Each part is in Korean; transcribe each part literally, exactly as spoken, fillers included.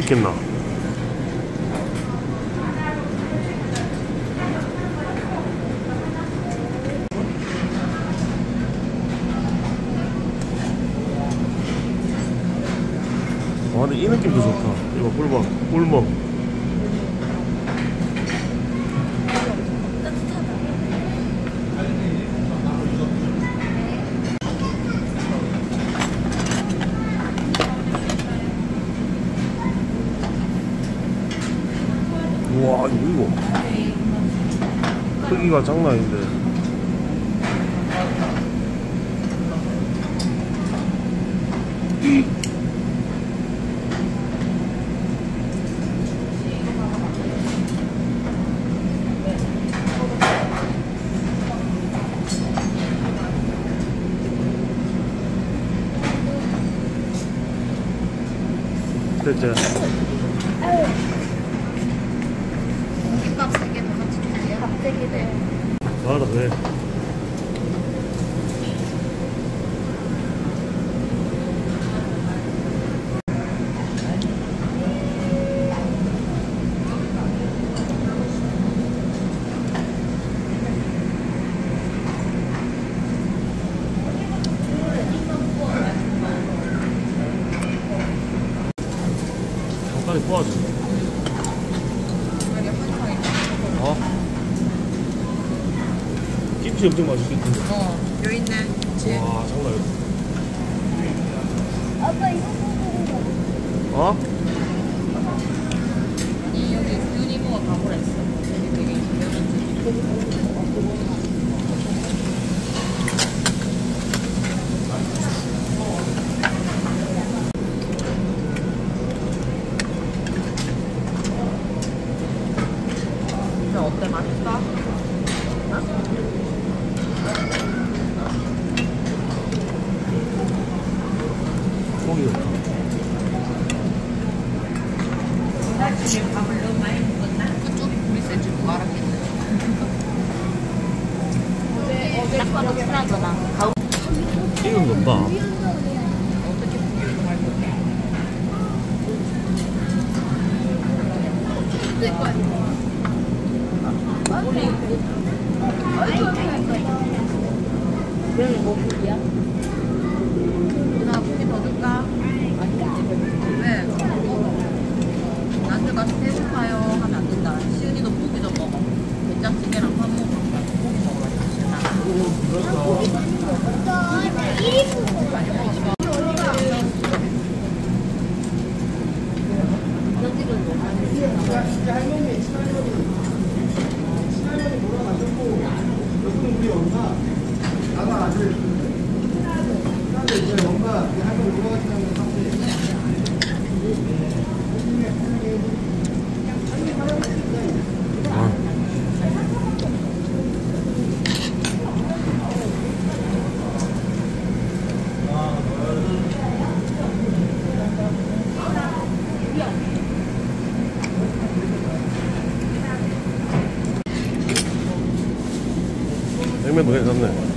맛있겠나? 와, 근데 이 느낌도 좋다. 이거 꿀먹, 꿀먹. 우와, 이거 이거 크기가 장난 아닌데. 됐지? 김밥 세 개 더 같이 줄게요. 밥 세 개 네. 알아, 왜? 잠깐만 구워줘. 어? 김치 엄청 맛있겠던데. 어, 여기 있네. 그치? 와, 장난 아니다. 아빠 이거 어? 아니, 여기 유니버가 가보라 했어. 여기 되게 유명한 집. 어때? 맛있어? 고기 좋다. 밥을 너무 많이 먹었나? 그쪽이 불이 센 줄 누가 알았겠네. 딱 봐도 친하잖아. 이건 뭔가? 어떻게 비교를 할 건데? 내 거 아니야? 그러면 뭐 고기야? 누나 고기 더 줄까? 왜? 나한테 가서 배고파요 하면 안 된다. 시은이도 고기 좀 먹어. 된장찌개랑 밥 먹으니까 고기 먹어라. 일 인분 많이 먹었어. 냉면도 괜찮네.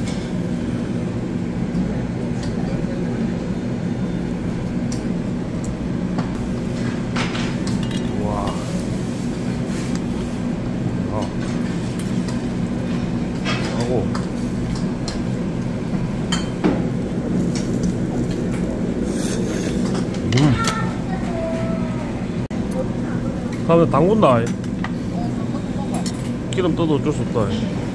가면 담근다. 기름 떠도 어쩔 수 없다.